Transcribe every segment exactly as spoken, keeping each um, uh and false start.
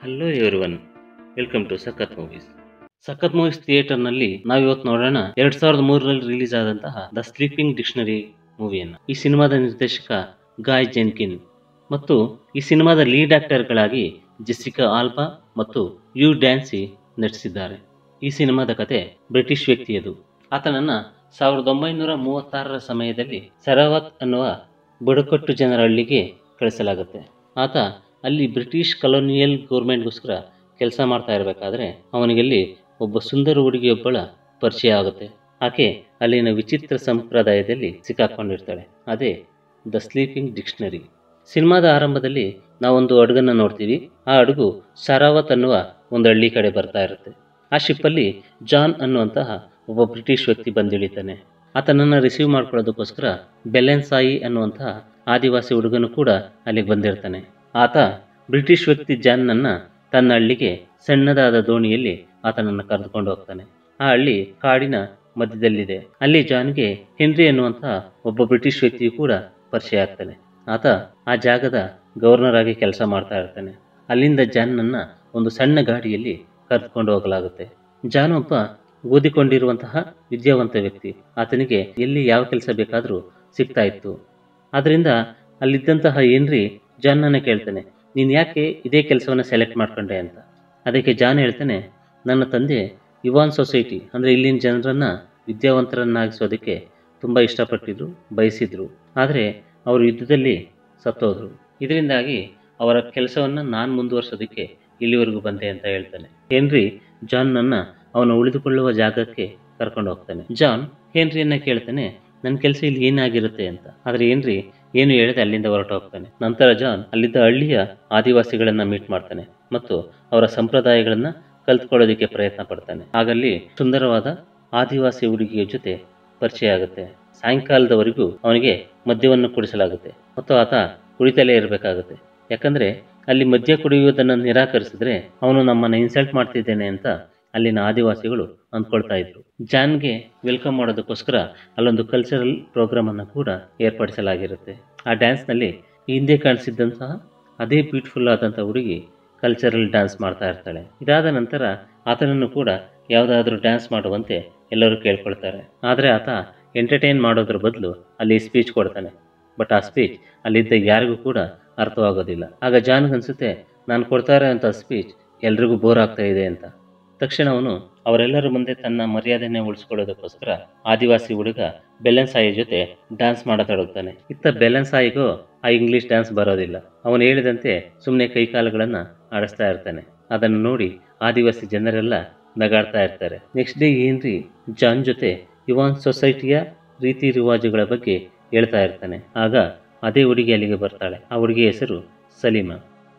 Hello everyone, welcome to Sakath movies. Sakath movies ಥಿಯೇಟರ್ನಲ್ಲಿ ನಾವಿವತ್ತು ನೋಡೋಣ ಎರಡ್ ಸಾವಿರದ ಮೂರರಲ್ಲಿ ರಿಲೀಸ್ ಆದಂತಹ ದ ಸ್ಲೀಪಿಂಗ್ ಡಿಕ್ಷನರಿ ಮೂವಿಯನ್ನು. ಈ ಸಿನಿಮಾದ ನಿರ್ದೇಶಕ ಗಾಯ್ ಜೆನ್ಕಿನ್ ಮತ್ತು ಈ ಸಿನಿಮಾದ ಲೀಡ್ ಆಕ್ಟರ್ಗಳಾಗಿ ಜೆಸಿಕಾ ಆಲ್ಬಾ ಮತ್ತು ಯು ಡ್ಯಾನ್ಸಿ ನಟಿಸಿದ್ದಾರೆ. ಈ ಸಿನಿಮಾದ ಕತೆ ಬ್ರಿಟಿಷ್ ವ್ಯಕ್ತಿಯದು. ಆತನನ್ನ ಸಾವಿರದ ಒಂಬೈನೂರ ಮೂವತ್ತಾರರ ಸಮಯದಲ್ಲಿ ಸರಾವತ್ ಅನ್ನುವ ಬುಡಕಟ್ಟು ಜನರ ಹಳ್ಳಿಗೆ ಕಳಿಸಲಾಗುತ್ತೆ. ಆತ ಅಲ್ಲಿ ಬ್ರಿಟಿಷ್ ಕಲೋನಿಯಲ್ ಗೌರ್ಮೆಂಟ್ಗೋಸ್ಕರ ಕೆಲಸ ಮಾಡ್ತಾ ಇರಬೇಕಾದ್ರೆ ಅವನಿಗೆಲ್ಲಿ ಒಬ್ಬ ಸುಂದರ ಹುಡುಗಿಯೊಬ್ಬಳ ಪರಿಚಯ ಆಗುತ್ತೆ. ಆಕೆ ಅಲ್ಲಿನ ವಿಚಿತ್ರ ಸಂಪ್ರದಾಯದಲ್ಲಿ ಸಿಕ್ಕಾಕೊಂಡಿರ್ತಾಳೆ. ಅದೇ ದ ಸ್ಲೀಪಿಂಗ್ ಡಿಕ್ಷನರಿ. ಸಿನಿಮಾದ ಆರಂಭದಲ್ಲಿ ನಾವೊಂದು ಹಡಗನ್ನ ನೋಡ್ತೀವಿ. ಆ ಹಡಗು ಸರಾವತ್ ಅನ್ನುವ ಒಂದು ಹಳ್ಳಿ ಕಡೆ ಬರ್ತಾ ಇರುತ್ತೆ. ಆ ಶಿಪ್ಪಲ್ಲಿ ಜಾನ್ ಅನ್ನುವಂತಹ ಒಬ್ಬ ಬ್ರಿಟಿಷ್ ವ್ಯಕ್ತಿ ಬಂದಿಳಿತಾನೆ. ಆತನನ್ನು ರಿಸೀವ್ ಮಾಡ್ಕೊಳ್ಳೋದಕ್ಕೋಸ್ಕರ ಬೆಲೆನ್ ಸಾಯಿ ಅನ್ನುವಂತಹ ಆದಿವಾಸಿ ಹುಡುಗನು ಕೂಡ ಅಲ್ಲಿಗೆ ಬಂದಿರ್ತಾನೆ. ಆತ ಬ್ರಿಟಿಷ್ ವ್ಯಕ್ತಿ ಜಾನ್ನನ್ನ ತನ್ನ ಹಳ್ಳಿಗೆ ಸಣ್ಣದಾದ ದೋಣಿಯಲ್ಲಿ ಆತನನ್ನು ಕರೆದುಕೊಂಡು ಹೋಗ್ತಾನೆ. ಆ ಹಳ್ಳಿ ಕಾಡಿನ ಮಧ್ಯದಲ್ಲಿದೆ. ಅಲ್ಲಿ ಜಾನ್ಗೆ ಹೆನ್ರಿ ಅನ್ನುವಂತಹ ಒಬ್ಬ ಬ್ರಿಟಿಷ್ ವ್ಯಕ್ತಿಯು ಕೂಡ ಪರಿಚಯ ಆಗ್ತಾನೆ. ಆತ ಆ ಜಾಗದ ಗವರ್ನರ್ ಆಗಿ ಕೆಲಸ ಮಾಡ್ತಾ ಇರ್ತಾನೆ. ಅಲ್ಲಿಂದ ಜಾನ್ನನ್ನ ಒಂದು ಸಣ್ಣ ಗಾಡಿಯಲ್ಲಿ ಕರೆದುಕೊಂಡು ಹೋಗಲಾಗುತ್ತೆ. ಜಾನ್ ಒಬ್ಬ ಓದಿಕೊಂಡಿರುವಂತಹ ವಿದ್ಯಾವಂತ ವ್ಯಕ್ತಿ. ಆತನಿಗೆ ಎಲ್ಲಿ ಯಾವ ಕೆಲಸ ಬೇಕಾದರೂ ಸಿಗ್ತಾ ಇತ್ತು. ಆದ್ರಿಂದ ಅಲ್ಲಿದ್ದಂತಹ ಹೆನ್ರಿ ಜಾನ್ನನ್ನ ಕೇಳ್ತಾನೆ, ನೀನು ಯಾಕೆ ಇದೇ ಕೆಲಸವನ್ನು ಸೆಲೆಕ್ಟ್ ಮಾಡ್ಕೊಂಡೆ ಅಂತ. ಅದಕ್ಕೆ ಜಾನ್ ಹೇಳ್ತಾನೆ, ನನ್ನ ತಂದೆ ಇವಾನ್ ಸೊಸೈಟಿ ಅಂದರೆ ಇಲ್ಲಿನ ಜನರನ್ನು ವಿದ್ಯಾವಂತರನ್ನಾಗಿಸೋದಕ್ಕೆ ತುಂಬ ಇಷ್ಟಪಟ್ಟಿದ್ರು, ಬಯಸಿದ್ರು. ಆದರೆ ಅವರು ಯುದ್ಧದಲ್ಲಿ ಸತ್ತೋದ್ರು. ಇದರಿಂದಾಗಿ ಅವರ ಕೆಲಸವನ್ನು ನಾನು ಮುಂದುವರ್ಸೋದಕ್ಕೆ ಇಲ್ಲಿವರೆಗೂ ಬಂದೆ ಅಂತ ಹೇಳ್ತಾನೆ. ಹೆನ್ರಿ ಜಾನ್ನನ್ನು ಅವನು ಉಳಿದುಕೊಳ್ಳುವ ಜಾಗಕ್ಕೆ ಕರ್ಕೊಂಡು ಹೋಗ್ತಾನೆ. ಜಾನ್ ಹೆನ್ರಿಯನ್ನ ಕೇಳ್ತಾನೆ, ನನ್ನ ಕೆಲಸ ಇಲ್ಲಿ ಏನಾಗಿರುತ್ತೆ ಅಂತ. ಆದರೆ ಹೆನ್ರಿ ಏನು ಹೇಳದೆ ಅಲ್ಲಿಂದ ಹೊರಟು ಹೋಗ್ತಾನೆ. ನಂತರ ಜಾನ್ ಅಲ್ಲಿದ್ದ ಹಳ್ಳಿಯ ಆದಿವಾಸಿಗಳನ್ನ ಮೀಟ್ ಮಾಡ್ತಾನೆ ಮತ್ತು ಅವರ ಸಂಪ್ರದಾಯಗಳನ್ನ ಕಲ್ತ್ಕೊಳ್ಳೋದಕ್ಕೆ ಪ್ರಯತ್ನ ಪಡ್ತಾನೆ. ಆಗಲ್ಲಿ ಸುಂದರವಾದ ಆದಿವಾಸಿ ಹುಡುಗಿಯ ಜೊತೆ ಪರಿಚಯ ಆಗುತ್ತೆ. ಸಾಯಂಕಾಲದವರೆಗೂ ಅವನಿಗೆ ಮದ್ಯವನ್ನು ಕುಡಿಸಲಾಗುತ್ತೆ ಮತ್ತು ಆತ ಕುಡಿತಲೇ ಇರಬೇಕಾಗುತ್ತೆ. ಯಾಕಂದ್ರೆ ಅಲ್ಲಿ ಮದ್ಯ ಕುಡಿಯುವುದನ್ನು ನಿರಾಕರಿಸಿದ್ರೆ ಅವನು ನಮ್ಮನ್ನ ಇನ್ಸಲ್ಟ್ ಮಾಡ್ತಿದ್ದೇನೆ ಅಂತ ಅಲ್ಲಿನ ಆದಿವಾಸಿಗಳು ಅಂದ್ಕೊಳ್ತಾ ಇದ್ರು. ಜಾನ್ಗೆ ವೆಲ್ಕಮ್ ಮಾಡೋದಕ್ಕೋಸ್ಕರ ಅಲ್ಲೊಂದು ಕಲ್ಚರಲ್ ಪ್ರೋಗ್ರಾಮ್ ಅನ್ನು ಕೂಡ ಏರ್ಪಡಿಸಲಾಗಿರುತ್ತೆ. ಆ ಡ್ಯಾನ್ಸ್ ನಲ್ಲಿ ಹಿಂದೆ ಕಾಣಿಸಿದ್ದಂತಹ ಅದೇ ಬ್ಯೂಟಿಫುಲ್ ಆದಂತಹ ಹುಡುಗಿ ಕಲ್ಚರಲ್ ಡ್ಯಾನ್ಸ್ ಮಾಡ್ತಾ ಇರ್ತಾಳೆ. ಇದಾದ ನಂತರ ಆತನನ್ನು ಕೂಡ ಯಾವುದಾದ್ರೂ ಡ್ಯಾನ್ಸ್ ಮಾಡುವಂತೆ ಎಲ್ಲರೂ ಕೇಳ್ಕೊಳ್ತಾರೆ. ಆದರೆ ಆತ ಎಂಟರ್ಟೈನ್ ಮಾಡೋದ್ರ ಬದಲು ಅಲ್ಲಿ ಸ್ಪೀಚ್ ಕೊಡ್ತಾನೆ. ಬಟ್ ಆ ಸ್ಪೀಚ್ ಅಲ್ಲಿದ್ದ ಯಾರಿಗೂ ಕೂಡ ಅರ್ಥವಾಗೋದಿಲ್ಲ. ಆಗ ಜಾನ್ಗೆ ಅನ್ಸುತ್ತೆ, ನಾನು ಕೊಡ್ತಾ ಇರೋಂಥ ಸ್ಪೀಚ್ ಎಲ್ರಿಗೂ ಬೋರ್ ಆಗ್ತಾ ಇದೆ ಅಂತ. ತಕ್ಷಣ ಅವನು ಅವರೆಲ್ಲರ ಮುಂದೆ ತನ್ನ ಮರ್ಯಾದೆನೇ ಉಳಿಸ್ಕೊಳ್ಳೋದಕ್ಕೋಸ್ಕರ ಆದಿವಾಸಿ ಹುಡುಗ ಬೆಲೆನ್ ಸಾಯಿ ಜೊತೆ ಡ್ಯಾನ್ಸ್ ಮಾಡತೊಡಗ್ತಾನೆ. ಇತ್ತ ಬೆಲೆನ್ ಸಾಯಿಗೂ ಆ ಇಂಗ್ಲಿಷ್ ಡ್ಯಾನ್ಸ್ ಬರೋದಿಲ್ಲ. ಅವನು ಹೇಳಿದಂತೆ ಸುಮ್ಮನೆ ಕೈಕಾಲುಗಳನ್ನ ಆಡಿಸ್ತಾ ಇರ್ತಾನೆ. ಅದನ್ನು ನೋಡಿ ಆದಿವಾಸಿ ಜನರೆಲ್ಲ ನಗಾಡ್ತಾ ಇರ್ತಾರೆ. ನೆಕ್ಸ್ಟ್ ಡೇ ಹೆನ್ರಿ ಜಾನ್ ಜೊತೆ ಇವಾನ್ ಸೊಸೈಟಿಯ ರೀತಿ ರಿವಾಜುಗಳ ಬಗ್ಗೆ ಹೇಳ್ತಾ ಇರ್ತಾನೆ. ಆಗ ಅದೇ ಹುಡುಗಿ ಅಲ್ಲಿಗೆ ಬರ್ತಾಳೆ. ಆ ಹುಡುಗಿಯ ಹೆಸರು ಸಲೀಮಾ.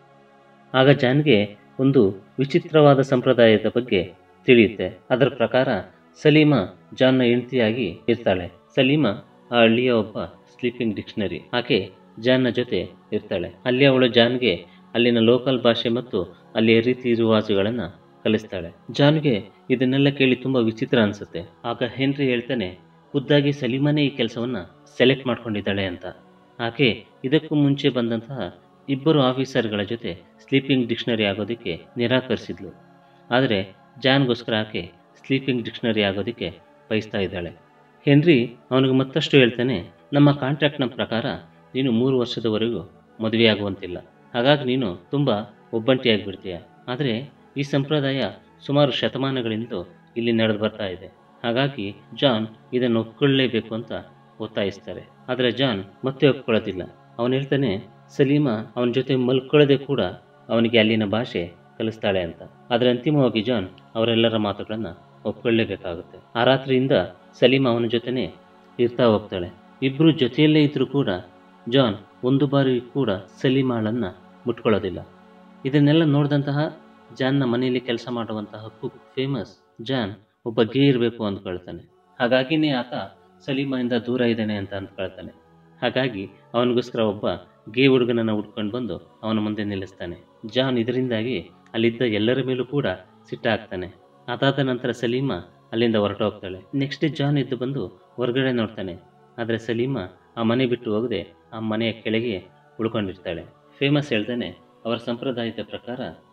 ಆಗ ಜಾನ್ಗೆ ಒಂದು ವಿಚಿತ್ರವಾದ ಸಂಪ್ರದಾಯದ ಬಗ್ಗೆ ತಿಳಿಯುತ್ತೆ. ಅದರ ಪ್ರಕಾರ ಸಲೀಮಾ ಜಾನ್ನ ಹೆಂಡತಿಯಾಗಿ ಇರ್ತಾಳೆ. ಸಲೀಮಾ ಆ ಹಳ್ಳಿಯ ಒಬ್ಬ ಸ್ಲೀಪಿಂಗ್ ಡಿಕ್ಷನರಿ. ಆಕೆ ಜಾನ್ನ ಜೊತೆ ಇರ್ತಾಳೆ. ಅಲ್ಲಿ ಅವಳು ಜಾನ್ಗೆ ಅಲ್ಲಿನ ಲೋಕಲ್ ಭಾಷೆ ಮತ್ತು ಅಲ್ಲಿಯ ರೀತಿ ರಿವಾಜುಗಳನ್ನ ಕಲಿಸ್ತಾಳೆ. ಜಾನ್ಗೆ ಇದನ್ನೆಲ್ಲ ಕೇಳಿ ತುಂಬಾ ವಿಚಿತ್ರ ಅನ್ಸುತ್ತೆ. ಆಗ ಹೆನ್ರಿ ಹೇಳ್ತಾನೆ, ಖುದ್ದಾಗಿ ಸಲೀಮಾನೇ ಈ ಕೆಲಸವನ್ನ ಸೆಲೆಕ್ಟ್ ಮಾಡ್ಕೊಂಡಿದ್ದಾಳೆ ಅಂತ. ಆಕೆ ಇದಕ್ಕೂ ಮುಂಚೆ ಬಂದಂತಹ ಇಬ್ಬರು ಆಫೀಸರ್ಗಳ ಜೊತೆ ಸ್ಲೀಪಿಂಗ್ ಡಿಕ್ಷನರಿ ಆಗೋದಕ್ಕೆ ನಿರಾಕರಿಸಿದ್ಲು. ಆದರೆ ಜಾನ್ಗೋಸ್ಕರ ಆಕೆ ಸ್ಲೀಪಿಂಗ್ ಡಿಕ್ಷನರಿ ಆಗೋದಕ್ಕೆ ಬಯಸ್ತಾ ಇದ್ದಾಳೆ. ಹೆನ್ರಿ ಅವನಿಗೆ ಮತ್ತಷ್ಟು ಹೇಳ್ತಾನೆ, ನಮ್ಮ ಕಾಂಟ್ರಾಕ್ಟ್ನ ಪ್ರಕಾರ ನೀನು ಮೂರು ವರ್ಷದವರೆಗೂ ಮದುವೆಯಾಗುವಂತಿಲ್ಲ. ಹಾಗಾಗಿ ನೀನು ತುಂಬ ಒಬ್ಬಂಟಿಯಾಗಿಬಿಡ್ತೀಯ. ಆದರೆ ಈ ಸಂಪ್ರದಾಯ ಸುಮಾರು ಶತಮಾನಗಳಿಂದ ಇಲ್ಲಿ ನಡೆದು ಬರ್ತಾ ಇದೆ. ಹಾಗಾಗಿ ಜಾನ್ ಇದನ್ನು ಒಪ್ಕೊಳ್ಳೇಬೇಕು ಅಂತ ಒತ್ತಾಯಿಸ್ತಾರೆ. ಆದರೆ ಜಾನ್ ಮತ್ತೆ ಒಪ್ಕೊಳ್ಳೋದಿಲ್ಲ. ಅವನು ಹೇಳ್ತಾನೆ, ಸಲೀಮಾ ಅವನ ಜೊತೆ ಮಲ್ಕೊಳ್ಳದೆ ಕೂಡ ಅವನಿಗೆ ಅಲ್ಲಿನ ಭಾಷೆ ಕಲಿಸ್ತಾಳೆ ಅಂತ. ಆದರೆ ಅಂತಿಮವಾಗಿ ಜಾನ್ ಅವರೆಲ್ಲರ ಮಾತುಗಳನ್ನ ಒಪ್ಕೊಳ್ಳೇಬೇಕಾಗುತ್ತೆ. ಆ ರಾತ್ರಿಯಿಂದ ಸಲೀಮಾ ಅವನ ಜೊತೆನೆ ಇರ್ತಾ ಹೋಗ್ತಾಳೆ. ಇಬ್ರು ಜೊತೆಯಲ್ಲೇ ಇದ್ರೂ ಕೂಡ ಜಾನ್ ಒಂದು ಬಾರಿ ಕೂಡ ಸಲೀಮಾಳನ್ನ ಮುಟ್ಕೊಳ್ಳೋದಿಲ್ಲ. ಇದನ್ನೆಲ್ಲ ನೋಡಿದಂತಹ ಜಾನ್ನ ಮನೆಯಲ್ಲಿ ಕೆಲಸ ಮಾಡುವಂತಹ ಕುಕ್ ಫೇಮಸ್ ಜಾನ್ ಒಬ್ಬ ಗೇ ಇರಬೇಕು ಅಂದ್ಕೊಳ್ತಾನೆ. ಹಾಗಾಗಿನೇ ಆತ ಸಲೀಮಾಯಿಂದ ದೂರ ಇದ್ದಾನೆ ಅಂತ ಅಂದ್ಕೊಳ್ತಾನೆ. ಹಾಗಾಗಿ ಅವನಿಗೋಸ್ಕರ ಒಬ್ಬ ಗೇ ಹುಡುಗನನ್ನು ಹುಡ್ಕೊಂಡು ಬಂದು ಅವನ ಮುಂದೆ ನಿಲ್ಲಿಸ್ತಾನೆ. ಜಾನ್ ಇದರಿಂದಾಗಿ ಅಲ್ಲಿದ್ದ ಎಲ್ಲರ ಮೇಲೂ ಕೂಡ ಸಿಟ್ಟಾಗ್ತಾನೆ. ಅದಾದ ನಂತರ ಸಲೀಮಾ ಅಲ್ಲಿಂದ ಹೊರಟು ಹೋಗ್ತಾಳೆ. ನೆಕ್ಸ್ಟ್ ಡೇ ಜಾನ್ ಎದ್ದು ಬಂದು ಹೊರಗಡೆ ನೋಡ್ತಾನೆ. ಆದರೆ ಸಲೀಮಾ ಆ ಮನೆ ಬಿಟ್ಟು ಹೋಗದೆ ಆ ಮನೆಯ ಕೆಳಗೆ ಉಳ್ಕೊಂಡಿರ್ತಾಳೆ. ಫೇಮಸ್ ಹೇಳ್ತಾನೆ, ಅವರ ಸಂಪ್ರದಾಯದ ಪ್ರಕಾರ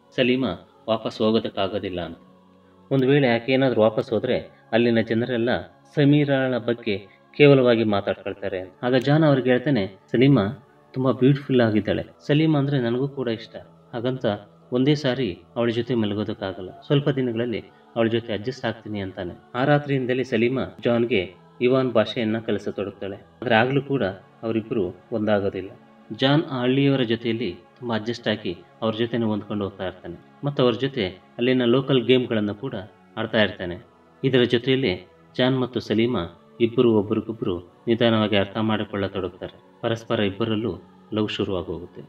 ಸಲೀಮಾ ವಾಪಸ್ ಹೋಗೋದಕ್ಕಾಗೋದಿಲ್ಲ ಅಂತ. ಒಂದು ವೇಳೆ ಆಕೆ ಏನಾದರೂ ವಾಪಸ್ ಹೋದರೆ ಅಲ್ಲಿನ ಜನರೆಲ್ಲ ಸಮೀರಾಳ ಬಗ್ಗೆ ಕೇವಲವಾಗಿ ಮಾತಾಡ್ಕೊಳ್ತಾರೆ. ಆಗ ಜಾನ್ ಅವ್ರಿಗೆ ಹೇಳ್ತಾನೆ, ಸಲೀಮಾ ತುಂಬ ಬ್ಯೂಟಿಫುಲ್ ಆಗಿದ್ದಾಳೆ, ಸಲೀಮಾ ಅಂದರೆ ನನಗೂ ಕೂಡ ಇಷ್ಟ, ಹಾಗಂತ ಒಂದೇ ಸಾರಿ ಅವಳ ಜೊತೆ ಮಲಗೋದಕ್ಕಾಗಲ್ಲ, ಸ್ವಲ್ಪ ದಿನಗಳಲ್ಲಿ ಅವಳ ಜೊತೆ ಅಡ್ಜಸ್ಟ್ ಆಗ್ತೀನಿ ಅಂತಾನೆ. ಆ ರಾತ್ರಿಯಿಂದಲೇ ಸಲೀಮಾ ಜಾನ್ಗೆ ಇವಾನ್ ಭಾಷೆಯನ್ನು ಕಲಿಸತೊಡಗ್ತಾಳೆ. ಆದರೆ ಆಗಲೂ ಕೂಡ ಅವರಿಬ್ಬರು ಒಂದಾಗೋದಿಲ್ಲ. ಜಾನ್ ಆ ಹಳ್ಳಿಯವರ ಜೊತೆಯಲ್ಲಿ ತುಂಬ ಅಡ್ಜಸ್ಟ್ ಆಗಿ ಅವ್ರ ಜೊತೆನೇ ಹೊಂದ್ಕೊಂಡು ಹೋಗ್ತಾ ಇರ್ತಾನೆ ಮತ್ತು ಅವ್ರ ಜೊತೆ ಅಲ್ಲಿನ ಲೋಕಲ್ ಗೇಮ್ಗಳನ್ನು ಕೂಡ ಆಡ್ತಾ ಇರ್ತಾನೆ. ಇದರ ಜೊತೆಯಲ್ಲಿ ಜಾನ್ ಮತ್ತು ಸಲೀಮಾ ಇಬ್ಬರು ಒಬ್ರಿಗೊಬ್ಬರು ನಿಧಾನವಾಗಿ ಅರ್ಥ ಮಾಡಿಕೊಳ್ಳತೊಡಗ್ತಾರೆ. ಪರಸ್ಪರ ಇಬ್ಬರಲ್ಲೂ ಲವ್ ಶುರುವಾಗಿ ಹೋಗುತ್ತೆ.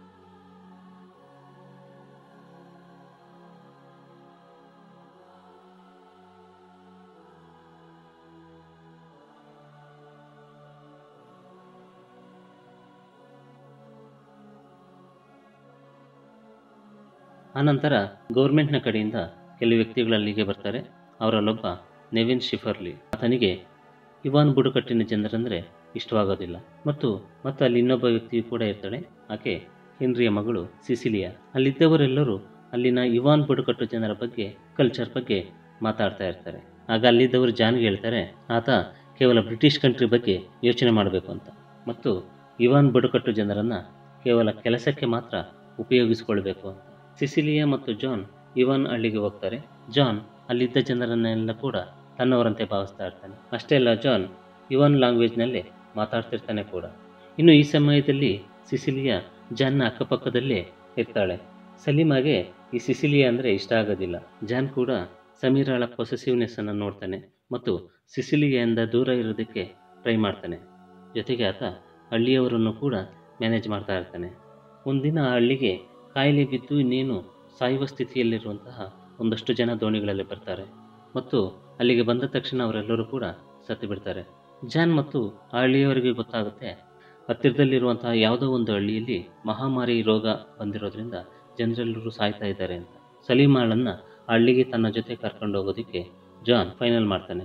ಆನಂತರ ಗೌರ್ಮೆಂಟ್ನ ಕಡೆಯಿಂದ ಕೆಲವು ವ್ಯಕ್ತಿಗಳು ಅಲ್ಲಿಗೆ ಬರ್ತಾರೆ. ಅವರಲ್ಲೊಬ್ಬ ನೆವಿನ್ ಶಿಫರ್ಲಿ. ಆತನಿಗೆ ಇವಾನ್ ಬುಡಕಟ್ಟಿನ ಜನರಂದರೆ ಇಷ್ಟವಾಗೋದಿಲ್ಲ ಮತ್ತು ಮತ್ತು ಅಲ್ಲಿ ಇನ್ನೊಬ್ಬ ವ್ಯಕ್ತಿಯು ಕೂಡ ಇರ್ತಾಳೆ. ಆಕೆ ಹೆನ್ರಿಯ ಮಗಳು ಸಿಸಿಲಿಯಾ. ಅಲ್ಲಿದ್ದವರೆಲ್ಲರೂ ಅಲ್ಲಿನ ಇವಾನ್ ಬುಡಕಟ್ಟು ಜನರ ಬಗ್ಗೆ, ಕಲ್ಚರ್ ಬಗ್ಗೆ ಮಾತಾಡ್ತಾ ಇರ್ತಾರೆ. ಆಗ ಅಲ್ಲಿದ್ದವರು ಜಾನ್ಗೆ ಹೇಳ್ತಾರೆ, ಆತ ಕೇವಲ ಬ್ರಿಟಿಷ್ ಕಂಟ್ರಿ ಬಗ್ಗೆ ಯೋಚನೆ ಮಾಡಬೇಕು ಅಂತ ಮತ್ತು ಇವಾನ್ ಬುಡಕಟ್ಟು ಜನರನ್ನು ಕೇವಲ ಕೆಲಸಕ್ಕೆ ಮಾತ್ರ ಉಪಯೋಗಿಸಿಕೊಳ್ಬೇಕು ಅಂತ. ಸಿಸಿಲಿಯಾ ಮತ್ತು ಜಾನ್ ಇವಾನ್ ಹಳ್ಳಿಗೆ ಹೋಗ್ತಾರೆ. ಜಾನ್ ಅಲ್ಲಿದ್ದ ಜನರನ್ನೆಲ್ಲ ಕೂಡ ತನ್ನವರಂತೆ ಭಾವಿಸ್ತಾ ಇರ್ತಾನೆ. ಅಷ್ಟೇ ಅಲ್ಲ, ಜಾನ್ ಇವಾನ್ ಲ್ಯಾಂಗ್ವೇಜ್ನಲ್ಲೇ ಮಾತಾಡ್ತಿರ್ತಾನೆ ಕೂಡ. ಇನ್ನು ಈ ಸಮಯದಲ್ಲಿ ಸಿಸಿಲಿಯಾ ಜಾನ್ನ ಅಕ್ಕಪಕ್ಕದಲ್ಲೇ ಇರ್ತಾಳೆ. ಸಲೀಮಾಗೆ ಈ ಸಿಸಿಲಿಯಾ ಅಂದರೆ ಇಷ್ಟ ಆಗೋದಿಲ್ಲ. ಜಾನ್ ಕೂಡ ಸಮೀರಾಳ ಪೊಸೆಸಿವ್ನೆಸ್ಸನ್ನು ನೋಡ್ತಾನೆ ಮತ್ತು ಸಿಸಿಲಿಯಾದಿಂದ ದೂರ ಇರೋದಕ್ಕೆ ಟ್ರೈ ಮಾಡ್ತಾನೆ. ಜೊತೆಗೆ ಆತ ಹಳ್ಳಿಯವರನ್ನು ಕೂಡ ಮ್ಯಾನೇಜ್ ಮಾಡ್ತಾ ಇರ್ತಾನೆ. ಒಂದಿನ ಆ ಹಳ್ಳಿಗೆ ಕಾಯಿಲೆ ಬಿದ್ದು ಇನ್ನೇನು ಸಾಯುವ ಸ್ಥಿತಿಯಲ್ಲಿರುವಂತಹ ಒಂದಷ್ಟು ಜನ ದೋಣಿಗಳಲ್ಲಿ ಬರ್ತಾರೆ ಮತ್ತು ಅಲ್ಲಿಗೆ ಬಂದ ತಕ್ಷಣ ಅವರೆಲ್ಲರೂ ಕೂಡ ಸತ್ತು ಬಿಡ್ತಾರೆ. ಜಾನ್ ಮತ್ತು ಆ ಹಳ್ಳಿಯವರಿಗೆ ಗೊತ್ತಾಗುತ್ತೆ, ಹತ್ತಿರದಲ್ಲಿರುವಂತಹ ಯಾವುದೋ ಒಂದು ಹಳ್ಳಿಯಲ್ಲಿ ಮಹಾಮಾರಿ ರೋಗ ಬಂದಿರೋದ್ರಿಂದ ಜನರೆಲ್ಲರೂ ಸಾಯ್ತಾ ಇದ್ದಾರೆ ಅಂತ. ಸಲೀಮಾಳನ್ನು ಆ ಹಳ್ಳಿಗೆ ತನ್ನ ಜೊತೆ ಕರ್ಕೊಂಡು ಹೋಗೋದಕ್ಕೆ ಜಾನ್ ಫೈನಲ್ ಮಾಡ್ತಾನೆ.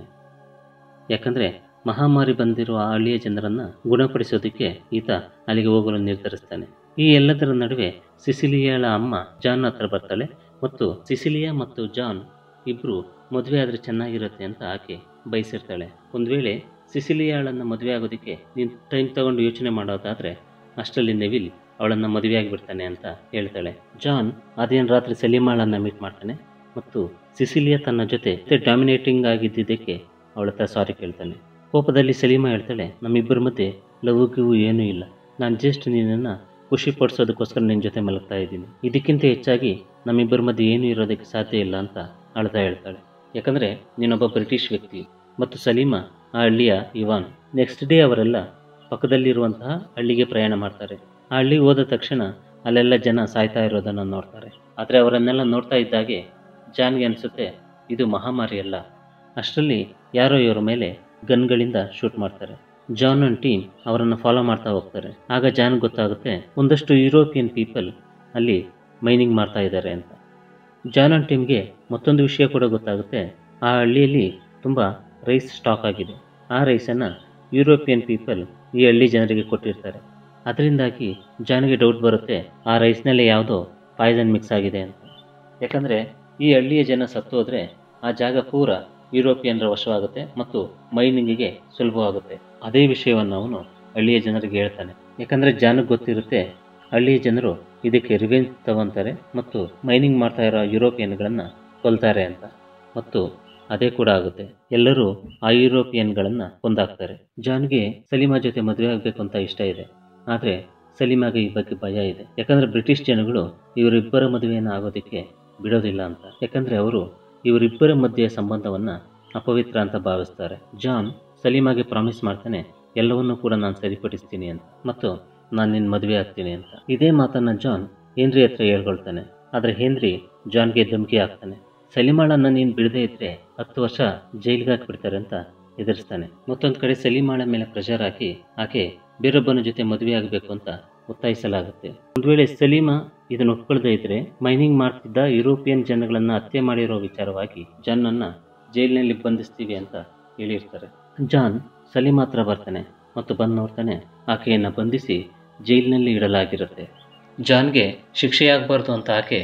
ಯಾಕಂದರೆ ಮಹಾಮಾರಿ ಬಂದಿರುವ ಆ ಹಳ್ಳಿಯ ಜನರನ್ನು ಗುಣಪಡಿಸೋದಕ್ಕೆ ಈತ ಅಲ್ಲಿಗೆ ಹೋಗಲು ನಿರ್ಧರಿಸ್ತಾನೆ. ಈ ಎಲ್ಲದರ ನಡುವೆ ಸಿಸಿಲಿಯಾಳ ಅಮ್ಮ ಜಾನ್ ಹತ್ರ ಬರ್ತಾಳೆ ಮತ್ತು ಸಿಸಿಲಿಯಾ ಮತ್ತು ಜಾನ್ ಇಬ್ಬರು ಮದುವೆ ಆದರೆ ಚೆನ್ನಾಗಿರುತ್ತೆ ಅಂತ ಆಕೆ ಬಯಸಿರ್ತಾಳೆ. ಒಂದು ವೇಳೆ ಸಿಸಿಲಿಯಾಳನ್ನು ಮದುವೆ ಆಗೋದಕ್ಕೆ ನೀನು ಟೈಮ್ ತಗೊಂಡು ಯೋಚನೆ ಮಾಡೋದಾದರೆ ಅಷ್ಟರಲ್ಲಿ ನೆವಿಲ್ ಅವಳನ್ನು ಮದುವೆ ಆಗಿಬಿಡ್ತಾನೆ ಅಂತ ಹೇಳ್ತಾಳೆ. ಜಾನ್ ಅದೇನು ರಾತ್ರಿ ಸಲೀಮಾಳನ್ನು ಮೀಟ್ ಮಾಡ್ತಾನೆ ಮತ್ತು ಸಿಸಿಲಿಯಾ ತನ್ನ ಜೊತೆ ಡಾಮಿನೇಟಿಂಗ್ ಆಗಿದ್ದಕ್ಕೆ ಅವಳ ಹತ್ರ ಸಾರಿ ಕೇಳ್ತಾನೆ. ಕೋಪದಲ್ಲಿ ಸಲೀಮಾ ಹೇಳ್ತಾಳೆ, ನಮ್ಮಿಬ್ಬರ ಮಧ್ಯೆ ಲವ್ ಗಿವ್ ಏನೂ ಇಲ್ಲ, ನಾನು ಜಸ್ಟ್ ನಿನ್ನನ್ನು ಖುಷಿ ಪಡಿಸೋದಕ್ಕೋಸ್ಕರ ನಿನ್ನ ಜೊತೆ ಮಲಗ್ತಾ ಇದ್ದೀನಿ, ಇದಕ್ಕಿಂತ ಹೆಚ್ಚಾಗಿ ನಮ್ಮಿಬ್ಬರ ಮಧ್ಯೆ ಏನೂ ಇರೋದಕ್ಕೆ ಸಾಧ್ಯ ಇಲ್ಲ ಅಂತ ಅಳ್ತಾ ಹೇಳ್ತಾಳೆ. ಯಾಕಂದರೆ ನೀನೊಬ್ಬ ಬ್ರಿಟಿಷ್ ವ್ಯಕ್ತಿ ಮತ್ತು ಸಲೀಮಾ ಆ ಹಳ್ಳಿಯ ಇವಾನ್. ನೆಕ್ಸ್ಟ್ ಡೇ ಅವರೆಲ್ಲ ಪಕ್ಕದಲ್ಲಿರುವಂತಹ ಹಳ್ಳಿಗೆ ಪ್ರಯಾಣ ಮಾಡ್ತಾರೆ. ಆ ಹಳ್ಳಿಗೆ ಹೋದ ತಕ್ಷಣ ಅಲ್ಲೆಲ್ಲ ಜನ ಸಾಯ್ತಾ ಇರೋದನ್ನು ನೋಡ್ತಾರೆ. ಆದರೆ ಅವರನ್ನೆಲ್ಲ ನೋಡ್ತಾ ಇದ್ದಾಗೆ ಜಾನ್ಗೆ ಅನಿಸುತ್ತೆ ಇದು ಮಹಾಮಾರಿ ಅಲ್ಲ. ಅಷ್ಟರಲ್ಲಿ ಯಾರೋ ಇವರ ಮೇಲೆ ಗನ್ಗಳಿಂದ ಶೂಟ್ ಮಾಡ್ತಾರೆ. ಜಾನ್ ಅಂಡ್ ಟೀಮ್ ಅವರನ್ನು ಫಾಲೋ ಮಾಡ್ತಾ ಹೋಗ್ತಾರೆ. ಆಗ ಜಾನ್ ಗೊತ್ತಾಗುತ್ತೆ ಒಂದಷ್ಟು ಯುರೋಪಿಯನ್ ಪೀಪಲ್ ಅಲ್ಲಿ ಮೈನಿಂಗ್ ಮಾಡ್ತಾ ಇದ್ದಾರೆ ಅಂತ. ಜಾನ್ ಅಂಡ್ ಟೀಮ್ಗೆ ಮತ್ತೊಂದು ವಿಷಯ ಕೂಡ ಗೊತ್ತಾಗುತ್ತೆ, ಆ ಹಳ್ಳಿಯಲ್ಲಿ ತುಂಬ ರೈಸ್ ಸ್ಟಾಕ್ ಆಗಿದೆ. ಆ ರೈಸನ್ನು ಯುರೋಪಿಯನ್ ಪೀಪಲ್ ಈ ಹಳ್ಳಿ ಜನರಿಗೆ ಕೊಟ್ಟಿರ್ತಾರೆ. ಅದರಿಂದಾಗಿ ಜಾನ್ಗೆ ಡೌಟ್ ಬರುತ್ತೆ, ಆ ರೈಸ್ನಲ್ಲಿ ಯಾವುದೋ ಪಾಯ್ಸನ್ ಮಿಕ್ಸ್ ಆಗಿದೆ ಅಂತ. ಯಾಕಂದರೆ ಈ ಹಳ್ಳಿಯ ಜನ ಸತ್ತು ಹೋದರೆ ಆ ಜಾಗ ಪೂರ ಯುರೋಪಿಯನ್ರ ವಶವಾಗುತ್ತೆ ಮತ್ತು ಮೈನಿಂಗಿಗೆ ಸುಲಭವಾಗುತ್ತೆ. ಅದೇ ವಿಷಯವನ್ನು ಅವನು ಹಳ್ಳಿಯ ಜನರಿಗೆ ಹೇಳ್ತಾನೆ. ಯಾಕಂದರೆ ಜಾನ್ಗೆ ಗೊತ್ತಿರುತ್ತೆ ಹಳ್ಳಿಯ ಜನರು ಇದಕ್ಕೆ ರಿವೆಂಜ್ ತಗೊತಾರೆ ಮತ್ತು ಮೈನಿಂಗ್ ಮಾಡ್ತಾ ಇರೋ ಯುರೋಪಿಯನ್ಗಳನ್ನು ಕೊಲ್ತಾರೆ ಅಂತ. ಮತ್ತು ಅದೇ ಕೂಡ ಆಗುತ್ತೆ. ಎಲ್ಲರೂ ಆ ಯುರೋಪಿಯನ್ಗಳನ್ನು ಕೊಂದಾಕ್ತಾರೆ. ಜಾನ್ಗೆ ಸಲೀಮಾ ಜೊತೆ ಮದುವೆ ಆಗಬೇಕು ಅಂತ ಇಷ್ಟ ಇದೆ, ಆದರೆ ಸಲೀಮಾಗೆ ಈ ಬಗ್ಗೆ ಭಯ ಇದೆ. ಯಾಕಂದರೆ ಬ್ರಿಟಿಷ್ ಜನಗಳು ಇವರಿಬ್ಬರ ಮದುವೆಯನ್ನು ಆಗೋದಕ್ಕೆ ಬಿಡೋದಿಲ್ಲ ಅಂತ. ಯಾಕಂದರೆ ಅವರು ಇವರಿಬ್ಬರ ಮಧ್ಯೆಯ ಸಂಬಂಧವನ್ನು ಅಪವಿತ್ರ ಅಂತ ಭಾವಿಸ್ತಾರೆ. ಜಾನ್ ಸಲೀಮಾಗೆ ಪ್ರಾಮಿಸ್ ಮಾಡ್ತಾನೆ, ಎಲ್ಲವನ್ನೂ ಕೂಡ ನಾನು ಸರಿಪಡಿಸ್ತೀನಿ ಅಂತ ಮತ್ತು ನಾನು ನಿನ್ನ ಮದುವೆ ಆಗ್ತೀನಿ ಅಂತ. ಇದೇ ಮಾತನ್ನು ಜಾನ್ ಹೆನ್ರಿ ಹತ್ರ ಹೇಳ್ಕೊಳ್ತಾನೆ. ಆದರೆ ಹೆನ್ರಿ ಜಾನ್ಗೆ ಧಮಕಿ ಹಾಕ್ತಾನೆ. ಸಲೀಮಾಳನ್ನು ನೀನು ಬಿಡದೇ ಇದ್ದರೆ ಹತ್ತು ವರ್ಷ ಜೈಲಿಗೆ ಹಾಕಿಬಿಡ್ತಾರೆ ಅಂತ ಎದುರಿಸ್ತಾನೆ. ಮತ್ತೊಂದು ಕಡೆ ಸಲೀಮಾಳ ಮೇಲೆ ಪ್ರೆಷರ್ ಹಾಕಿ ಆಕೆ ಬೇರೊಬ್ಬನ ಜೊತೆ ಮದುವೆ ಆಗಬೇಕು ಅಂತ ಒತ್ತಾಯಿಸಲಾಗುತ್ತೆ. ಒಂದು ವೇಳೆ ಸಲೀಮಾ ಇದನ್ನು ಒಪ್ಕೊಳ್ಳದೇ ಇದ್ರೆ ಮೈನಿಂಗ್ ಮಾಡ್ತಿದ್ದ ಯುರೋಪಿಯನ್ ಜನಗಳನ್ನು ಹತ್ಯೆ ಮಾಡಿರೋ ವಿಚಾರವಾಗಿ ಜಾನ್ನನ್ನು ಜೈಲಿನಲ್ಲಿ ಬಂಧಿಸ್ತೀವಿ ಅಂತ ಹೇಳಿರ್ತಾರೆ. ಜಾನ್ ಸಲೀಮಾ ಹತ್ರ ಬರ್ತಾನೆ ಮತ್ತು ಬಂದು ನೋಡ್ತಾನೆ ಆಕೆಯನ್ನು ಬಂಧಿಸಿ ಜೈಲಿನಲ್ಲಿ ಇಡಲಾಗಿರುತ್ತೆ. ಜಾನ್ಗೆ ಶಿಕ್ಷೆಯಾಗಬಾರ್ದು ಅಂತ ಆಕೆ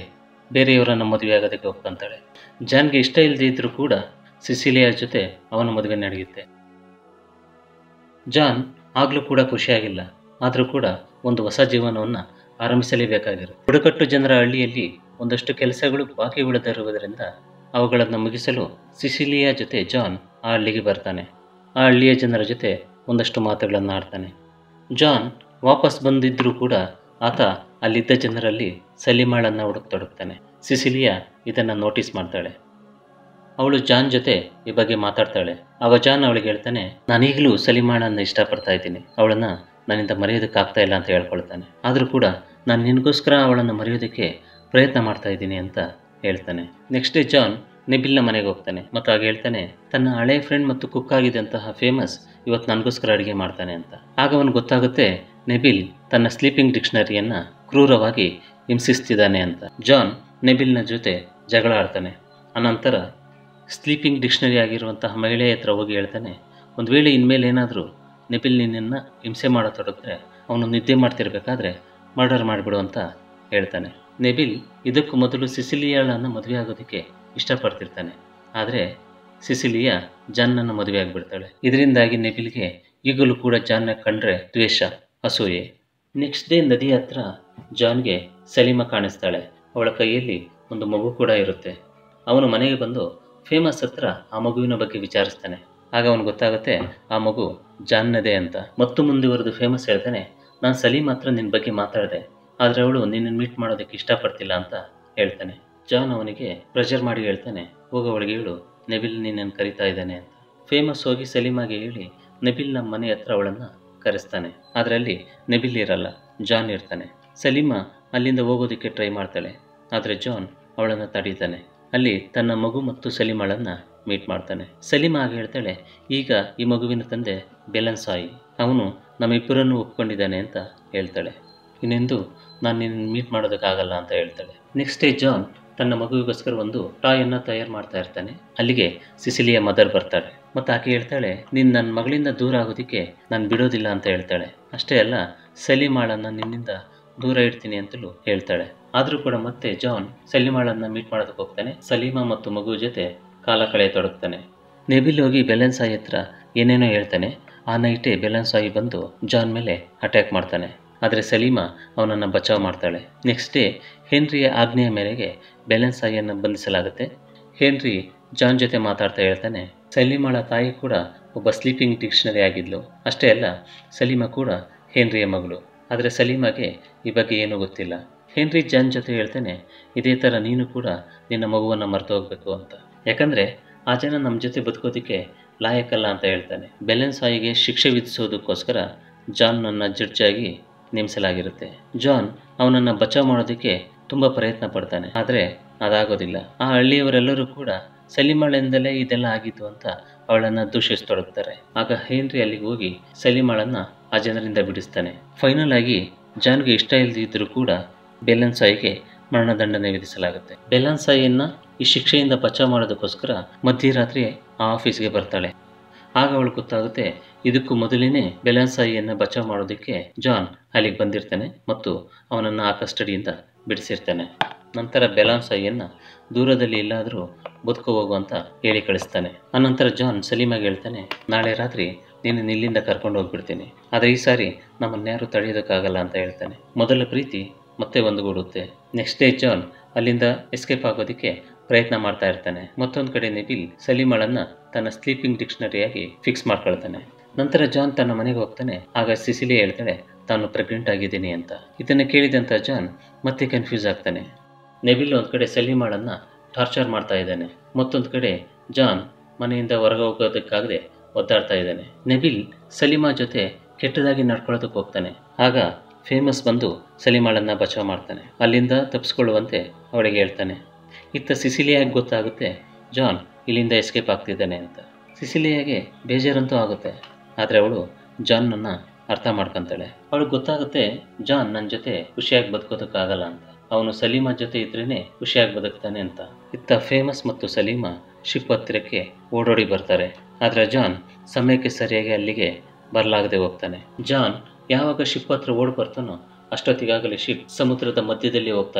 ಬೇರೆಯವರನ್ನು ಮದುವೆ ಆಗೋದಕ್ಕೆ ಒಪ್ಕೊಂತಾಳೆ. ಜಾನ್ಗೆ ಇಷ್ಟ ಇಲ್ಲದೆ ಇದ್ರೂ ಕೂಡ ಸಿಸಿಲಿಯಾ ಜೊತೆ ಅವನ ಮದುವೆ ನಡೆಯುತ್ತೆ. ಜಾನ್ ಆಗಲೂ ಕೂಡ ಖುಷಿಯಾಗಿಲ್ಲ, ಆದರೂ ಕೂಡ ಒಂದು ಹೊಸ ಜೀವನವನ್ನು ಆರಂಭಿಸಲೇಬೇಕಾಗಿರುತ್ತೆ. ಬುಡಕಟ್ಟು ಜನರ ಹಳ್ಳಿಯಲ್ಲಿ ಒಂದಷ್ಟು ಕೆಲಸಗಳು ಬಾಕಿ ಉಳಿದಿರುವುದರಿಂದ ಅವುಗಳನ್ನು ಮುಗಿಸಲು ಸಿಸಿಲಿಯಾ ಜೊತೆ ಜಾನ್ ಆ ಹಳ್ಳಿಗೆ ಬರ್ತಾನೆ. ಆ ಹಳ್ಳಿಯ ಜನರ ಜೊತೆ ಒಂದಷ್ಟು ಮಾತುಗಳನ್ನು ಆಡ್ತಾನೆ. ಜಾನ್ ವಾಪಸ್ ಬಂದಿದ್ದರೂ ಕೂಡ ಆತ ಅಲ್ಲಿದ್ದ ಜನರಲ್ಲಿ ಸಲೀಮಾಳನ್ನು ಹುಡುಕ್ತೊಡಗ್ತಾನೆ. ಸಿಸಿಲಿಯಾ ಇದನ್ನು ನೋಟಿಸ್ ಮಾಡ್ತಾಳೆ. ಅವಳು ಜಾನ್ ಜೊತೆ ಈ ಬಗ್ಗೆ ಮಾತಾಡ್ತಾಳೆ. ಆಗ ಜಾನ್ ಅವಳಿಗೆ ಹೇಳ್ತಾನೆ, ನಾನೀಗಲೂ ಸಲೀಮಾಳನ್ನು ಇಷ್ಟಪಡ್ತಾ ಇದ್ದೀನಿ, ಅವಳನ್ನು ನನ್ನಿಂದ ಮರೆಯೋದಕ್ಕಾಗ್ತಾ ಇಲ್ಲ ಅಂತ ಹೇಳ್ಕೊಳ್ತಾನೆ. ಆದರೂ ಕೂಡ ನಾನು ನಿನಗೋಸ್ಕರ ಅವಳನ್ನು ಮರೆಯೋದಕ್ಕೆ ಪ್ರಯತ್ನ ಮಾಡ್ತಾ ಇದ್ದೀನಿ ಅಂತ ಹೇಳ್ತಾನೆ. ನೆಕ್ಸ್ಟ್ ಡೇ ಜಾನ್ ನೆಬಿಲ್ನ ಮನೆಗೆ ಹೋಗ್ತಾನೆ ಮತ್ತು ಆಗ ಹೇಳ್ತಾನೆ ತನ್ನ ಹಳೆ ಫ್ರೆಂಡ್ ಮತ್ತು ಕುಕ್ ಆಗಿದ್ದಂತಹ ಫೇಮಸ್ ಇವತ್ತು ನನಗೋಸ್ಕರ ಅಡುಗೆ ಮಾಡ್ತಾನೆ ಅಂತ. ಆಗ ಅವನಿಗೆ ಗೊತ್ತಾಗುತ್ತೆ ನೆಬಿಲ್ ತನ್ನ ಸ್ಲೀಪಿಂಗ್ ಡಿಕ್ಷನರಿಯನ್ನು ಕ್ರೂರವಾಗಿ ಹಿಂಸಿಸ್ತಿದ್ದಾನೆ ಅಂತ. ಜಾನ್ ನೆಬಿಲ್ನ ಜೊತೆ ಜಗಳ ಆಡ್ತಾನೆ. ಅನಂತರ ಸ್ಲೀಪಿಂಗ್ ಡಿಕ್ಷನರಿ ಆಗಿರುವಂತಹ ಮಹಿಳೆಯ ಹತ್ರ ಹೋಗಿ ಹೇಳ್ತಾನೆ, ಒಂದು ವೇಳೆ ಇನ್ಮೇಲೆ ಏನಾದರೂ ನೆಬಿಲ್ ನಿನ್ನನ್ನು ಹಿಂಸೆ ಮಾಡತೊಡಗಿದ್ರೆ ಅವನು ನಿದ್ದೆ ಮಾಡ್ತಿರ್ಬೇಕಾದ್ರೆ ಮರ್ಡರ್ ಮಾಡಿಬಿಡು ಅಂತ ಹೇಳ್ತಾನೆ. ನೆಬಿಲ್ ಇದಕ್ಕೂ ಮೊದಲು ಸಿಸಿಲಿಯಾಳನ್ನು ಮದುವೆ ಆಗೋದಕ್ಕೆ ಇಷ್ಟಪಡ್ತಿರ್ತಾನೆ. ಆದರೆ ಸಿಸಿಲಿಯಾ ಜಾನ್ನನ್ನು ಮದುವೆ ಆಗಿಬಿಡ್ತಾಳೆ. ಇದರಿಂದಾಗಿ ನೆಬಿಲ್ಗೆ ಈಗಲೂ ಕೂಡ ಜಾನ್ನ ಕಂಡ್ರೆ ದ್ವೇಷ, ಅಸೂಯೆ. ನೆಕ್ಸ್ಟ್ ಡೇ ನದಿ ಹತ್ರ ಜಾನ್ಗೆ ಸಲೀಮಾ ಕಾಣಿಸ್ತಾಳೆ. ಅವಳ ಕೈಯಲ್ಲಿ ಒಂದು ಮಗು ಕೂಡ ಇರುತ್ತೆ. ಅವನು ಮನೆಗೆ ಬಂದು ಫೇಮಸ್ ಹತ್ರ ಆ ಮಗುವಿನ ಬಗ್ಗೆ ವಿಚಾರಿಸ್ತಾನೆ. ಆಗ ಅವನು ಗೊತ್ತಾಗುತ್ತೆ ಆ ಮಗು ಜಾನ್ನದೇ ಅಂತ. ಮತ್ತು ಮುಂದುವರೆದು ಫೇಮಸ್ ಹೇಳ್ತಾನೆ, ನಾನು ಸಲೀಮ್ ಹತ್ರ ನಿನ್ನ ಬಗ್ಗೆ ಮಾತಾಡಿದೆ, ಆದರೆ ಅವಳು ನಿನ್ನನ್ನು ಮೀಟ್ ಮಾಡೋದಕ್ಕೆ ಇಷ್ಟಪಡ್ತಿಲ್ಲ ಅಂತ ಹೇಳ್ತಾನೆ. ಜಾನ್ ಅವನಿಗೆ ಪ್ರೆಷರ್ ಮಾಡಿ ಹೇಳ್ತಾನೆ, ಹೋಗೋವಳಿಗೆ ಹೇಳು ನೆಬಿಲ್ ನಿನ್ನನ್ನು ಕರಿತಾ ಇದ್ದಾನೆ ಅಂತ. ಫೇಮಸ್ ಹೋಗಿ ಸಲೀಮಾಗೆ ಹೇಳಿ ನೆಬಿಲ್ನ ಮನೆ ಹತ್ರ ಅವಳನ್ನು ಕರೆಸ್ತಾನೆ. ಆದರೆ ಅಲ್ಲಿ ನೆಬಿಲ್ ಇರಲ್ಲ, ಜಾನ್ ಇರ್ತಾನೆ. ಸಲೀಮಾ ಅಲ್ಲಿಂದ ಹೋಗೋದಕ್ಕೆ ಟ್ರೈ ಮಾಡ್ತಾಳೆ, ಆದರೆ ಜಾನ್ ಅವಳನ್ನು ತಡೀತಾನೆ. ಅಲ್ಲಿ ತನ್ನ ಮಗು ಮತ್ತು ಸಲೀಮಾಳನ್ನು ಮೀಟ್ ಮಾಡ್ತಾನೆ. ಸಲೀಮಾ ಆಗ ಹೇಳ್ತಾಳೆ, ಈಗ ಈ ಮಗುವಿನ ತಂದೆ ಬೆಲನ್ ಸಾಯಿ, ಅವನು ನಮ್ಮಿಬ್ಬರನ್ನು ಒಪ್ಕೊಂಡಿದ್ದಾನೆ ಅಂತ ಹೇಳ್ತಾಳೆ. ಇನ್ನೆಂದು ನಾನು ನಿನ್ನ ಮೀಟ್ ಮಾಡೋದಕ್ಕಾಗಲ್ಲ ಅಂತ ಹೇಳ್ತಾಳೆ. ನೆಕ್ಸ್ಟ್ ಡೇ ಜಾನ್ ತನ್ನ ಮಗುವಿಗೋಸ್ಕರ ಒಂದು ಟಾಯನ್ನು ತಯಾರು ಮಾಡ್ತಾ ಇರ್ತಾನೆ. ಅಲ್ಲಿಗೆ ಸಿಸಿಲಿಯ ಮದರ್ ಬರ್ತಾಳೆ ಮತ್ತು ಆಕೆ ಹೇಳ್ತಾಳೆ, ನೀನು ನನ್ನ ಮಗಳಿಂದ ದೂರ ಆಗೋದಕ್ಕೆ ನಾನು ಬಿಡೋದಿಲ್ಲ ಅಂತ ಹೇಳ್ತಾಳೆ. ಅಷ್ಟೇ ಅಲ್ಲ, ಸಲೀಮಾಳನ್ನು ನಿನ್ನಿಂದ ದೂರ ಇಡ್ತೀನಿ ಅಂತಲೂ ಹೇಳ್ತಾಳೆ. ಆದರೂ ಕೂಡ ಮತ್ತೆ ಜಾನ್ ಸಲೀಮಾಳನ್ನು ಮೀಟ್ ಮಾಡೋದಕ್ಕೆ ಹೋಗ್ತಾನೆ. ಸಲೀಮಾ ಮತ್ತು ಮಗು ಜೊತೆ ಕಾಲ ಕಳೆಯತೊಡಗ್ತಾನೆ. ನೆಬಿಲ್ ಹೋಗಿ ಬೆಲನ್ ಸಾಯಿ ಹತ್ರ ಏನೇನೋ ಹೇಳ್ತಾನೆ. ಆ ನೈಟೇ ಬೆಲನ್ ಸಾಯಿ ಬಂದು ಜಾನ್ ಮೇಲೆ ಅಟ್ಯಾಕ್ ಮಾಡ್ತಾನೆ. ಆದರೆ ಸಲೀಮಾ ಅವನನ್ನು ಬಚಾವ್ ಮಾಡ್ತಾಳೆ. ನೆಕ್ಸ್ಟ್ ಡೇ ಹೆನ್ರಿಯ ಆಜ್ಞೆಯ ಮೇರೆಗೆ ಬೆಲನ್ ಸಾಯಿಯನ್ನು ಬಂಧಿಸಲಾಗುತ್ತೆ. ಹೆನ್ರಿ ಜಾನ್ ಜೊತೆ ಮಾತಾಡ್ತಾ ಹೇಳ್ತಾನೆ, ಸಲೀಮಾಳ ತಾಯಿ ಕೂಡ ಒಬ್ಬ ಸ್ಲೀಪಿಂಗ್ ಡಿಕ್ಷನರಿ ಆಗಿದ್ಲು. ಅಷ್ಟೇ ಅಲ್ಲ, ಸಲೀಮಾ ಕೂಡ ಹೆನ್ರಿಯ ಮಗಳು. ಆದರೆ ಸಲೀಮಾಗೆ ಈ ಬಗ್ಗೆ ಏನೂ ಗೊತ್ತಿಲ್ಲ. ಹೆನ್ರಿ ಜಾನ್ ಜೊತೆ ಹೇಳ್ತಾನೆ, ಇದೇ ಥರ ನೀನು ಕೂಡ ನಿನ್ನ ಮಗುವನ್ನು ಮರೆತು ಹೋಗಬೇಕು ಅಂತ, ಯಾಕಂದರೆ ಆ ಜನ ನಮ್ಮ ಜೊತೆ ಬದುಕೋದಕ್ಕೆ ಲಾಯಕಲ್ಲ ಅಂತ ಹೇಳ್ತಾನೆ. ಬೆಲನ್ ಸಾಯಿಗೆ ಶಿಕ್ಷೆ ವಿಧಿಸೋದಕ್ಕೋಸ್ಕರ ಜಾನ್ನನ್ನು ಜಡ್ಜಾಗಿ ನೇಮಿಸಲಾಗಿರುತ್ತೆ. ಜಾನ್ ಅವನನ್ನು ಬಚಾವ್ ಮಾಡೋದಕ್ಕೆ ತುಂಬ ಪ್ರಯತ್ನ ಪಡ್ತಾನೆ, ಆದರೆ ಅದಾಗೋದಿಲ್ಲ. ಆ ಹಳ್ಳಿಯವರೆಲ್ಲರೂ ಕೂಡ ಸಲೀಮಾಳಿಂದಲೇ ಇದೆಲ್ಲ ಆಗಿತ್ತು ಅಂತ ಅವಳನ್ನು ದೂಷಿಸತೊಡಗ್ತಾರೆ. ಆಗ ಹೆನ್ರಿ ಅಲ್ಲಿಗೆ ಹೋಗಿ ಸಲೀಮಾಳನ್ನು ಆ ಜನರಿಂದ ಬಿಡಿಸ್ತಾನೆ. ಫೈನಲ್ ಆಗಿ ಜಾನ್ಗೆ ಇಷ್ಟ ಇಲ್ಲದಿದ್ದರೂ ಕೂಡ ಬೆಲನ್ ಸಾಯಿಗೆ ಮರಣದಂಡನೆ ವಿಧಿಸಲಾಗುತ್ತೆ. ಬೆಲನ್ ಸಾಯಿಯನ್ನು ಈ ಶಿಕ್ಷೆಯಿಂದ ಬಚಾವ್ ಮಾಡೋದಕ್ಕೋಸ್ಕರ ಮಧ್ಯರಾತ್ರಿ ಆ ಆಫೀಸ್ಗೆ ಬರ್ತಾಳೆ. ಆಗ ಅವಳು ಗೊತ್ತಾಗುತ್ತೆ, ಇದಕ್ಕೂ ಮೊದಲೇ ಬೆಲನ್ ಸಾಯಿಯನ್ನು ಬಚಾವ್ ಮಾಡೋದಕ್ಕೆ ಜಾನ್ ಅಲ್ಲಿಗೆ ಬಂದಿರ್ತಾನೆ ಮತ್ತು ಅವನನ್ನು ಆ ಕಸ್ಟಡಿಯಿಂದ ಬಿಡಿಸಿರ್ತಾನೆ. ನಂತರ ಬೆಲನ್ ಸಾಯಿಯನ್ನು ದೂರದಲ್ಲಿ ಎಲ್ಲಾದರೂ ಬದುಕು ಹೋಗು ಅಂತ ಹೇಳಿ ಕಳಿಸ್ತಾನೆ. ಆನಂತರ ಜಾನ್ ಸಲೀಮಾಗೆ ಹೇಳ್ತಾನೆ, ನಾಳೆ ರಾತ್ರಿ ನೀನು ಇಲ್ಲಿಂದ ಕರ್ಕೊಂಡು ಹೋಗ್ಬಿಡ್ತೀನಿ, ಆದರೆ ಈ ಸಾರಿ ನಮ್ಮನ್ಯಾರು ತಡೆಯೋದಕ್ಕಾಗಲ್ಲ ಅಂತ ಹೇಳ್ತಾನೆ. ಮೊದಲ ಪ್ರೀತಿ ಮತ್ತೆ ಒಂದುಗೂಡುತ್ತೆ. ನೆಕ್ಸ್ಟ್ ಡೇ ಜಾನ್ ಅಲ್ಲಿಂದ ಎಸ್ಕೇಪ್ ಆಗೋದಕ್ಕೆ ಪ್ರಯತ್ನ ಮಾಡ್ತಾ ಇರ್ತಾನೆ. ಮತ್ತೊಂದು ಕಡೆ ನೆಬಿಲ್ ಸಲೀಮಾಳನ್ನು ತನ್ನ ಸ್ಲೀಪಿಂಗ್ ಡಿಕ್ಷನರಿಯಾಗಿ ಫಿಕ್ಸ್ ಮಾಡ್ಕೊಳ್ತಾನೆ. ನಂತರ ಜಾನ್ ತನ್ನ ಮನೆಗೆ ಹೋಗ್ತಾನೆ. ಆಗ ಸಿಸಿಲಿ ಹೇಳ್ತಾಳೆ ತಾನು ಪ್ರೆಗ್ನೆಂಟ್ ಆಗಿದ್ದೀನಿ ಅಂತ. ಇದನ್ನು ಕೇಳಿದಂಥ ಜಾನ್ ಮತ್ತೆ ಕನ್ಫ್ಯೂಸ್ ಆಗ್ತಾನೆ. ನೆಬಿಲ್ ಒಂದು ಕಡೆ ಸಲೀಮಾಳನ್ನು ಟಾರ್ಚರ್ ಮಾಡ್ತಾ ಇದ್ದಾನೆ, ಮತ್ತೊಂದು ಕಡೆ ಜಾನ್ ಮನೆಯಿಂದ ಹೊರಗೆ ಹೋಗೋದಕ್ಕಾಗದೆ ಒದ್ದಾಡ್ತಾ ಇದ್ದಾನೆ. ನೆಬಿಲ್ ಸಲೀಮಾ ಜೊತೆ ಕೆಟ್ಟದಾಗಿ ನಡ್ಕೊಳ್ಳೋದಕ್ಕೆ ಹೋಗ್ತಾನೆ. ಆಗ ಫೇಮಸ್ ಬಂದು ಸಲೀಮಾಳನ್ನು ಬಚಾವ್ ಮಾಡ್ತಾನೆ. ಅಲ್ಲಿಂದ ತಪ್ಪಿಸ್ಕೊಳ್ಳುವಂತೆ ಅವಳಿಗೆ ಹೇಳ್ತಾನೆ. ಇತ್ತ ಸಿಸಿಲಿಯಾಗೆ ಗೊತ್ತಾಗುತ್ತೆ ಜಾನ್ ಇಲ್ಲಿಂದ ಎಸ್ಕೇಪ್ ಆಗ್ತಿದ್ದಾನೆ ಅಂತ. ಸಿಸಿಲಿಯಾಗೆ ಬೇಜಾರಂತೂ ಆಗುತ್ತೆ, ಆದರೆ ಅವಳು ಜಾನ್ನನ್ನು ಅರ್ಥ ಮಾಡ್ಕೊತಾಳೆ. ಅವಳಿಗೆ ಗೊತ್ತಾಗುತ್ತೆ ಜಾನ್ ನನ್ನ ಜೊತೆ ಖುಷಿಯಾಗಿ ಬದುಕೋದಕ್ಕಾಗಲ್ಲ ಅಂತ, ಅವನು ಸಲೀಮಾ ಜೊತೆ ಇದ್ರೇ ಖುಷಿಯಾಗಿ ಬದುಕ್ತಾನೆ ಅಂತ. ಇತ್ತ ಫೇಮಸ್ ಮತ್ತು ಸಲೀಮಾ ಶಿಪ್ ಹತ್ತಿರಕ್ಕೆ ಓಡೋಡಿ ಬರ್ತಾರೆ. ಆದರೆ ಜಾನ್ ಸಮಯಕ್ಕೆ ಸರಿಯಾಗಿ ಅಲ್ಲಿಗೆ ಬರಲಾಗದೆ ಹೋಗ್ತಾನೆ. ಜಾನ್ ಯಾವಾಗ ಶಿಪ್ ಹತ್ರ ಓಡಿ ಬರ್ತಾನೋ ಅಷ್ಟೊತ್ತಿಗಾಗಲೇ ಶಿಪ್ ಸಮುದ್ರದ ಮಧ್ಯದಲ್ಲಿ ಹೋಗ್ತಾ ಇರುತ್ತೆ.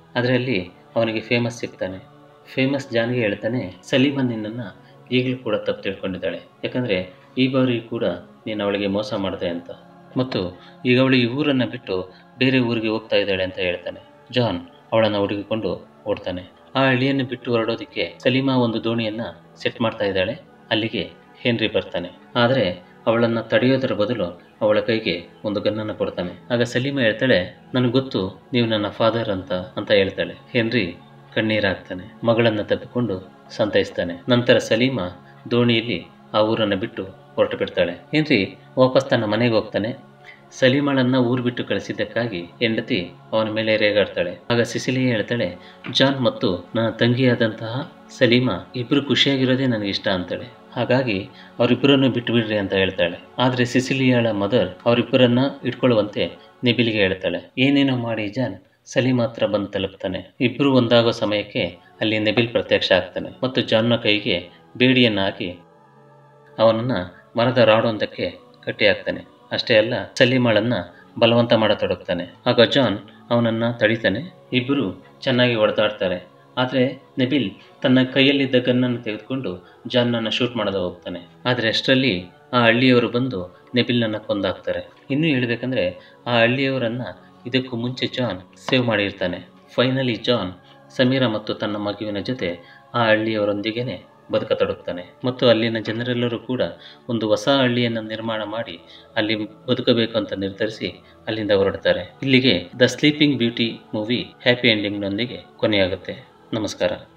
ಆದರೆ ಅಲ್ಲಿ ಅವನಿಗೆ ಫೇಮಸ್ ಸಿಗ್ತಾನೆ. ಫೇಮಸ್ ಜಾನ್ಗೆ ಹೇಳ್ತಾನೆ, ಸಲೀಮಾ ನಿನ್ನನ್ನು ಈಗಲೂ ಕೂಡ ತಪ್ಪು ತಿಳ್ಕೊಂಡಿದ್ದಾಳೆ, ಯಾಕಂದರೆ ಈ ಬಾರಿ ಕೂಡ ನೀನು ಅವಳಿಗೆ ಮೋಸ ಮಾಡಿದೆ ಅಂತ, ಮತ್ತು ಈಗ ಅವಳು ಈ ಊರನ್ನು ಬಿಟ್ಟು ಬೇರೆ ಊರಿಗೆ ಹೋಗ್ತಾ ಇದ್ದಾಳೆ ಅಂತ ಹೇಳ್ತಾನೆ. ಜಾನ್ ಅವಳನ್ನು ಹುಡುಕಿಕೊಂಡು ಓಡ್ತಾನೆ. ಆ ಹಳ್ಳಿಯನ್ನು ಬಿಟ್ಟು ಹೊರಡೋದಕ್ಕೆ ಸಲೀಮಾ ಒಂದು ದೋಣಿಯನ್ನು ಸೆಟ್ ಮಾಡ್ತಾ ಇದ್ದಾಳೆ. ಅಲ್ಲಿಗೆ ಹೆನ್ರಿ ಬರ್ತಾನೆ. ಆದರೆ ಅವಳನ್ನು ತಡೆಯೋದರ ಬದಲು ಅವಳ ಕೈಗೆ ಒಂದು ಗನ್ನನ್ನು ಕೊಡ್ತಾನೆ. ಆಗ ಸಲೀಮಾ ಹೇಳ್ತಾಳೆ, ನನಗೆ ಗೊತ್ತು ನೀವು ನನ್ನ ಫಾದರ್ ಅಂತ ಅಂತ ಹೇಳ್ತಾಳೆ. ಹೆನ್ರಿ ಕಣ್ಣೀರಾಗ್ತಾನೆ. ಮಗಳನ್ನು ತಪ್ಪಿಕೊಂಡು ಸಂತೈಸ್ತಾನೆ. ನಂತರ ಸಲೀಮಾ ದೋಣಿಯಲ್ಲಿ ಆ ಊರನ್ನು ಬಿಟ್ಟು ಹೊರಟು ಬಿಡ್ತಾಳೆ. ಹೆನ್ರಿ ವಾಪಸ್ ತನ್ನ ಮನೆಗೆ ಹೋಗ್ತಾನೆ. ಸಲೀಮಾಳನ್ನು ಊರು ಬಿಟ್ಟು ಕಳಿಸಿದ್ದಕ್ಕಾಗಿ ಹೆಂಡತಿ ಅವನ ಮೇಲೆ ರೇಗಾಡ್ತಾಳೆ. ಆಗ ಸಿಸಿಲಿ ಹೇಳ್ತಾಳೆ, ಜಾನ್ ಮತ್ತು ನನ್ನ ತಂಗಿಯಾದಂತಹ ಸಲೀಮಾ ಇಬ್ಬರು ಖುಷಿಯಾಗಿರೋದೇ ನನಗೆ ಇಷ್ಟ ಅಂತಾಳೆ. ಹಾಗಾಗಿ ಅವರಿಬ್ಬರನ್ನು ಬಿಟ್ಟು ಬಿಡ್ರಿ ಅಂತ ಹೇಳ್ತಾಳೆ. ಆದರೆ ಸಿಸಿಲಿಯಾಳ ಮದರ್ ಅವರಿಬ್ಬರನ್ನ ಇಟ್ಕೊಳ್ಳುವಂತೆ ನೆಬಿಲ್ಗೆ ಹೇಳ್ತಾಳೆ. ಏನೇನೋ ಮಾಡಿ ಜಾನ್ ಸಲೀಮಾ ಹತ್ರ ಬಂದು ತಲುಪ್ತಾನೆ. ಇಬ್ಬರು ಒಂದಾಗೋ ಸಮಯಕ್ಕೆ ಅಲ್ಲಿ ನೆಬಿಲ್ ಪ್ರತ್ಯಕ್ಷ ಆಗ್ತಾನೆ ಮತ್ತು ಜಾನ್ನ ಕೈಗೆ ಬೇಡಿಯನ್ನು ಹಾಕಿ ಅವನನ್ನು ಮರದ ರಾಡೊಂದಕ್ಕೆ ಕಟ್ಟಿ ಹಾಕ್ತಾನೆ. ಅಷ್ಟೇ ಅಲ್ಲ, ಸಲೀಮಾಳನ್ನ ಬಲವಂತ ಮಾಡತೊಡಗ್ತಾನೆ. ಆಗ ಜಾನ್ ಅವನನ್ನ ತಡಿತಾನೆ. ಇಬ್ಬರು ಚೆನ್ನಾಗಿ ಹೊಡೆದಾಡ್ತಾರೆ. ಆದರೆ ನೆಬಿಲ್ ತನ್ನ ಕೈಯಲ್ಲಿದ್ದ ಗನ್ನನ್ನು ತೆಗೆದುಕೊಂಡು ಜಾನ್ನನ್ನು ಶೂಟ್ ಮಾಡಲು ಹೋಗ್ತಾನೆ. ಆದರೆ ಅಷ್ಟರಲ್ಲಿ ಆ ಹಳ್ಳಿಯವರು ಬಂದು ನೆಬಿಲ್ನನ್ನು ಕೊಂದಾಕ್ತಾರೆ. ಇನ್ನೂ ಹೇಳಬೇಕಂದ್ರೆ ಆ ಹಳ್ಳಿಯವರನ್ನು ಇದಕ್ಕೂ ಮುಂಚೆ ಜಾನ್ ಸೇವ್ ಮಾಡಿರ್ತಾನೆ. ಫೈನಲಿ ಜಾನ್ ಸಮೀರಾ ಮತ್ತು ತನ್ನ ಮಗುವಿನ ಜೊತೆ ಆ ಹಳ್ಳಿಯವರೊಂದಿಗೇನೆ ಬದುಕತೊಡಗ್ತಾನೆ ಮತ್ತು ಅಲ್ಲಿನ ಜನರೆಲ್ಲರೂ ಕೂಡ ಒಂದು ಹೊಸ ಹಳ್ಳಿಯನ್ನು ನಿರ್ಮಾಣ ಮಾಡಿ ಅಲ್ಲಿ ಬದುಕಬೇಕು ಅಂತ ನಿರ್ಧರಿಸಿ ಅಲ್ಲಿಂದ ಹೊರಡ್ತಾರೆ. ಇಲ್ಲಿಗೆ the sleeping beauty movie happy ಎಂಡಿಂಗ್ನೊಂದಿಗೆ ಕೊನೆಯಾಗುತ್ತೆ. ನಮಸ್ಕಾರ.